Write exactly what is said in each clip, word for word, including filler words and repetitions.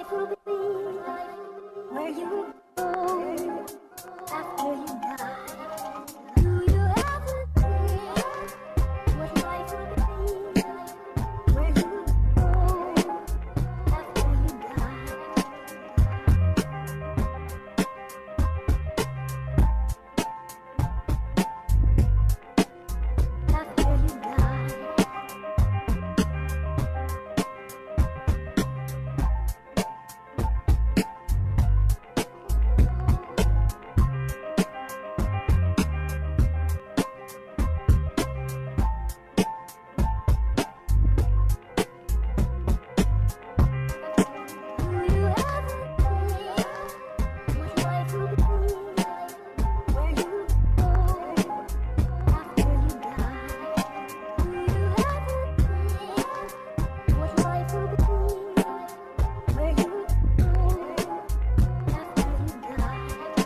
life will be like, where you go after you die. Do you ever think what life will be like, where you go after you die? After you die. Do you ever think what life will be like, where you go after you die? Do you ever think what life will be like, where you go after you die?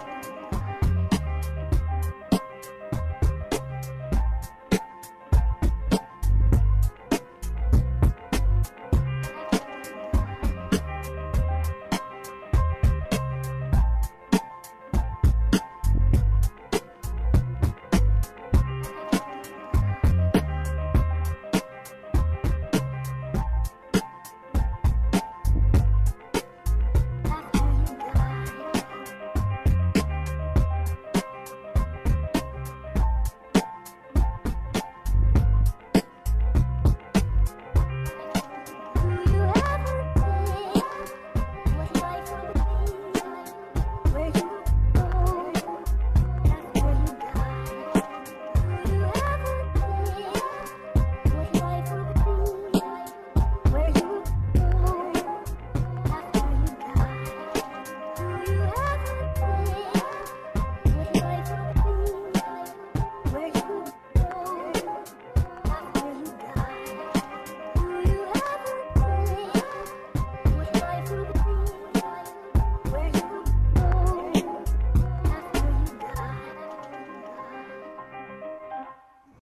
After you die. Do you ever think what life will be like, where you go after you die? Do you ever think what life will be like, where you go after you die? Do you ever